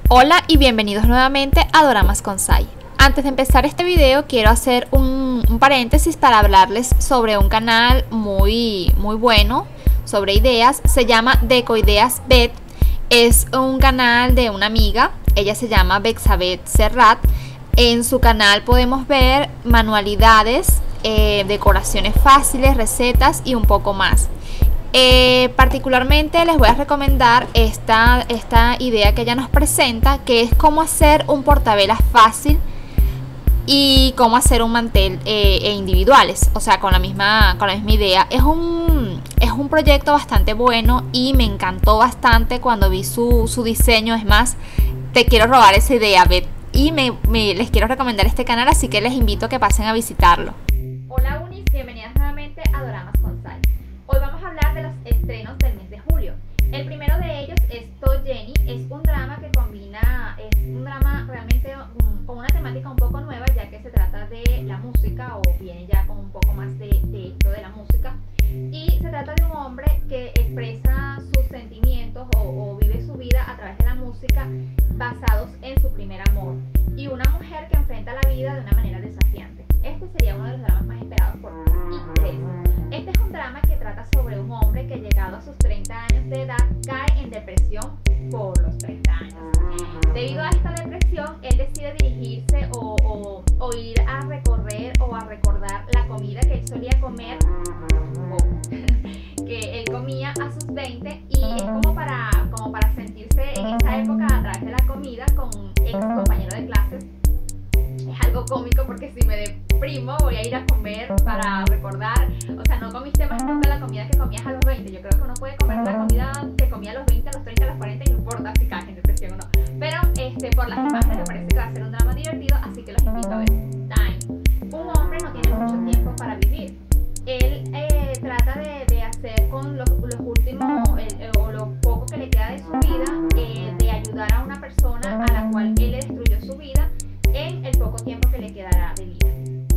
Hola y bienvenidos nuevamente a Doramas con Sai. Antes de empezar este video quiero hacer un paréntesis para hablarles sobre un canal muy bueno sobre ideas. Se llama Decoideas Bet. Es un canal de una amiga, ella se llama Bexabeth Serrat. En su canal podemos ver manualidades, decoraciones fáciles, recetas y un poco más. Particularmente les voy a recomendar esta idea que ella nos presenta, que es cómo hacer un portavelas fácil y cómo hacer un mantel individuales, o sea, con la misma idea. Es un proyecto bastante bueno y me encantó bastante cuando vi su diseño. Es más, te quiero robar esa idea, Beth, y les quiero recomendar este canal, así que les invito a que pasen a visitarlo. Hola Unis, bienvenidas nuevamente a Doramas con Sai. Hoy vamos a hablar de los estrenos del mes de julio. El primero de ellos es To Jenny. Es un drama que combina, es un drama realmente con una temática un poco nueva, ya que se trata de la música, o viene ya con un poco más de esto de la música. Y se trata de un hombre que expresa sus sentimientos o vive su vida a través de la música basados en su primer amor. Y una mujer que enfrenta la vida de una manera desafiante. Este sería uno de los dramas más esperados por mí. Este es un drama que trata sobre un hombre que, llegado a sus 30 años de edad, cae en depresión por los 30 años. Debido a esta depresión, él decide dirigirse o ir a recorrer o a recordar la comida que él solía comer, que él comía a sus 20, y es como para sentirse en esa época a través de la comida con un ex compañero de clases. Es algo cómico porque si me deprimo voy a ir a comer para recordar. O sea, no comiste más nunca la comida que comías a los 20. Yo creo que uno puede comer la comida que comía a los 20, a los 30, a los 40 y no importa si caes en depresión o no. Pero por las imágenes me parece que va a ser un drama divertido, así que los invito a ver. Time. Un hombre no tiene mucho tiempo para vivir. Él trata de hacer con los últimos o lo poco que le queda de su vida, de ayudar a una persona a la cual él le destruyó su vida en el poco tiempo que le quedará de vida.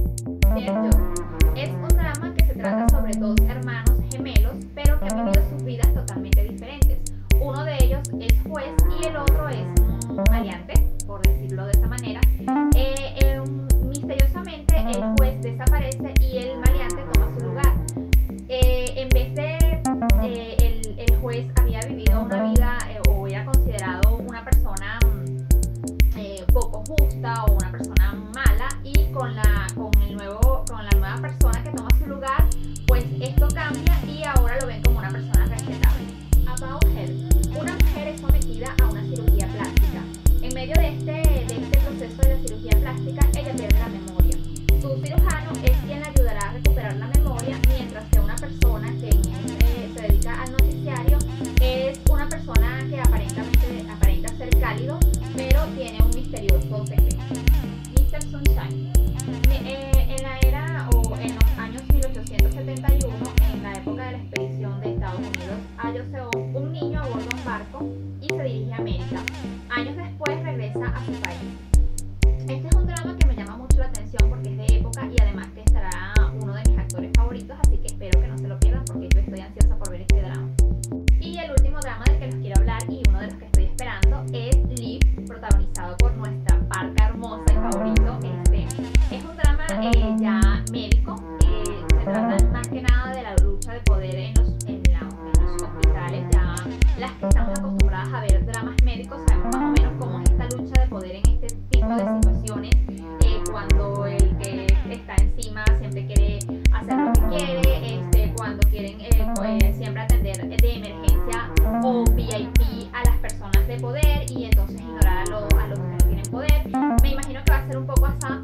Es un drama que se trata sobre dos hermanos gemelos, pero que han vivido sus vidas totalmente diferentes. Uno de ellos es juez y el otro es un maleante, por decirlo de esa manera. Misteriosamente el juez desaparece y el maleante toma su lugar. En vez de el juez había vivido una vida o era considerado una persona poco justa o una persona mala, y con la nueva persona que toma su lugar, pues esto cambia y ahora lo ven como una persona respetable. About Health. Una mujer es sometida a una cirugía plástica. En medio de este proceso de la cirugía plástica, ella pierde la memoria. Su cirujano es quien la ayudará a recuperar la memoria, mientras que una persona que se dedica al noticiario es una persona que aparenta ser cálido, pero tiene un misterioso secreto. Mr. Sunshine. En la era o en los años 1871, en la época de la expedición de Estados Unidos a Oceón, un niño aborda un barco y se dirige a América. Años después regresa a su país. Este es un drama que me llama mucho la atención porque es de época y además que estará uno de mis actores favoritos, así que espero que no se lo pierdan porque yo estoy ansiosa por ver este drama. Y el último drama del que les quiero hablar, y uno de los que estoy esperando, es Liv, protagonizado por nuestra Parca hermosa y favorito. Es un drama ya médico. Se trata más que nada de la lucha de poder en los hospitales. Ya las que estamos acostumbradas a ver dramas médicos sabemos más o menos cómo es esta lucha de poder en este tipo de situaciones, cuando el que está encima siempre quiere hacer lo que quiere, cuando quieren siempre atender de emergencia o VIP a las personas de poder y entonces ignorar a los que no tienen poder. Me imagino que va a ser un poco así